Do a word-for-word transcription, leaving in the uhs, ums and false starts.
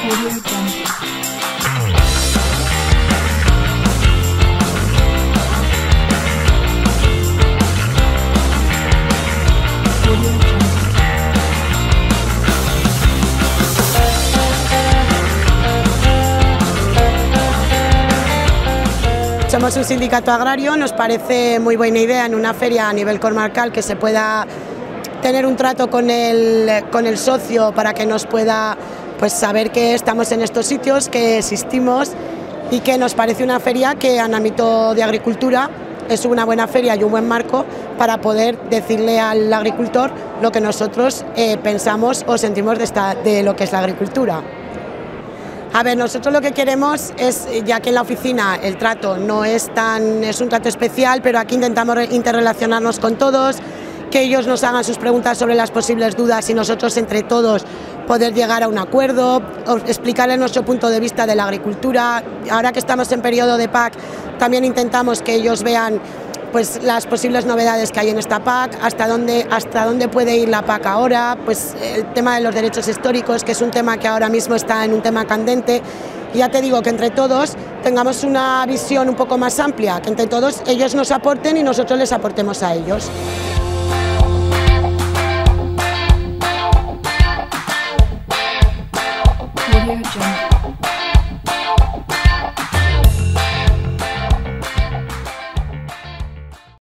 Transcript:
Audio Jungle. Audio Jungle. Somos un sindicato agrario, nos parece muy buena idea en una feria a nivel comarcal que se pueda tener un trato con el, con el socio para que nos pueda pues, saber que estamos en estos sitios, que existimos y que nos parece una feria que en ámbito de agricultura es una buena feria y un buen marco para poder decirle al agricultor lo que nosotros eh, pensamos o sentimos de, esta, de lo que es la agricultura. A ver, nosotros lo que queremos es, ya que en la oficina el trato no es tan, es un trato especial, pero aquí intentamos interrelacionarnos con todos, que ellos nos hagan sus preguntas sobre las posibles dudas y nosotros entre todos poder llegar a un acuerdo, explicarles nuestro punto de vista de la agricultura. Ahora que estamos en periodo de P A C, también intentamos que ellos vean pues las posibles novedades que hay en esta P A C, hasta dónde, hasta dónde puede ir la P A C ahora, pues el tema de los derechos históricos, que es un tema que ahora mismo está en un tema candente. Y ya te digo que entre todos tengamos una visión un poco más amplia, que entre todos ellos nos aporten y nosotros les aportemos a ellos. Audio Jungle.